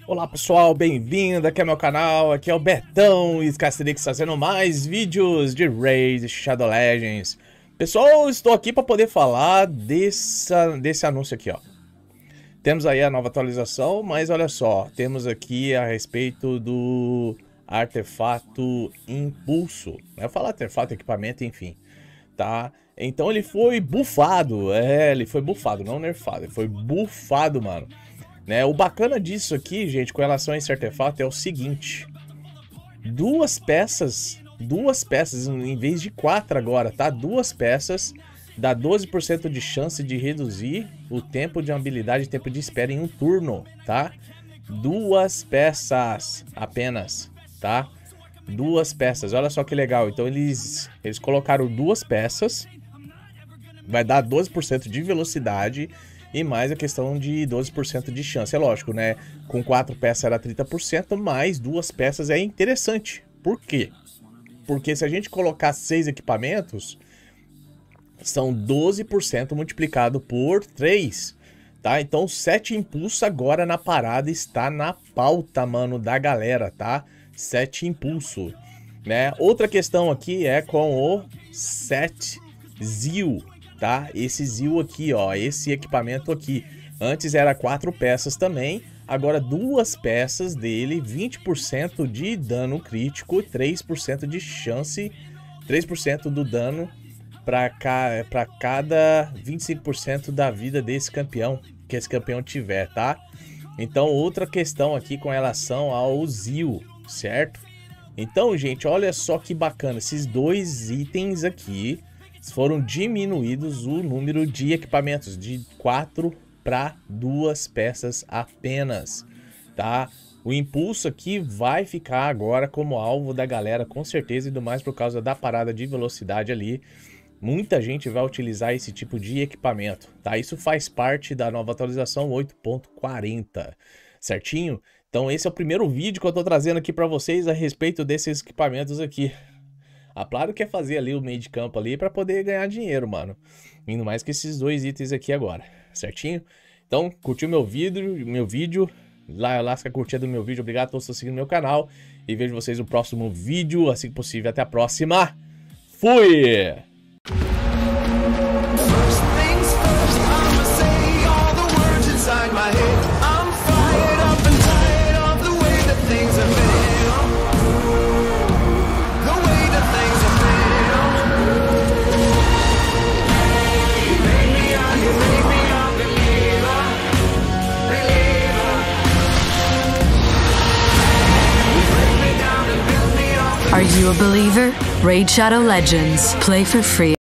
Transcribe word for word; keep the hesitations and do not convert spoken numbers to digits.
Olá pessoal, bem-vindo aqui ao meu canal, aqui é o Betão e Escastrix fazendo mais vídeos de Raid Shadow Legends. Pessoal, estou aqui para poder falar dessa, desse anúncio aqui, ó. Temos aí a nova atualização, mas olha só, temos aqui a respeito do artefato Impulso. Eu falo artefato, equipamento, enfim, tá? Então ele foi bufado, é, ele foi bufado, não nerfado, ele foi bufado, mano. Né? O bacana disso aqui, gente, com relação a esse artefato é o seguinte: duas peças, duas peças em vez de quatro agora, tá? Duas peças dá doze por cento de chance de reduzir o tempo de habilidade e tempo de espera em um turno, tá? Duas peças apenas, tá? Duas peças, olha só que legal. Então eles, eles colocaram duas peças, vai dar doze por cento de velocidade e mais a questão de doze por cento de chance. É lógico, né? Com quatro peças era trinta por cento, mais duas peças é interessante. Por quê? Porque se a gente colocar seis equipamentos, são doze por cento multiplicado por três, tá? Então sete impulso agora na parada está na pauta, mano, da galera, tá? sete impulso, né? Outra questão aqui é com o sete Zil, tá? Esse Zil aqui, ó, esse equipamento aqui. Antes era quatro peças também, agora duas peças dele, vinte por cento de dano crítico, três por cento de chance, três por cento do dano para ca... para cada vinte e cinco por cento da vida desse campeão, que esse campeão tiver, tá? Então, outra questão aqui com relação ao Zil, certo? Então, gente, olha só que bacana, esses dois itens aqui foram diminuídos o número de equipamentos de quatro para duas peças apenas, tá? O impulso aqui vai ficar agora como alvo da galera, com certeza, e do mais por causa da parada de velocidade ali. Muita gente vai utilizar esse tipo de equipamento, tá? Isso faz parte da nova atualização oito ponto quarenta, certinho? Então esse é o primeiro vídeo que eu tô trazendo aqui para vocês a respeito desses equipamentos aqui. A Plaro quer fazer ali o meio de campo ali para poder ganhar dinheiro, mano. Indo mais que esses dois itens aqui agora, certinho? Então, curtiu meu vídeo, meu vídeo, lá, lasca a curtida do meu vídeo, obrigado a todos que estão seguindo meu canal. E vejo vocês no próximo vídeo, assim que possível. Até a próxima. Fui! Are you a believer? Raid Shadow Legends. Play for free.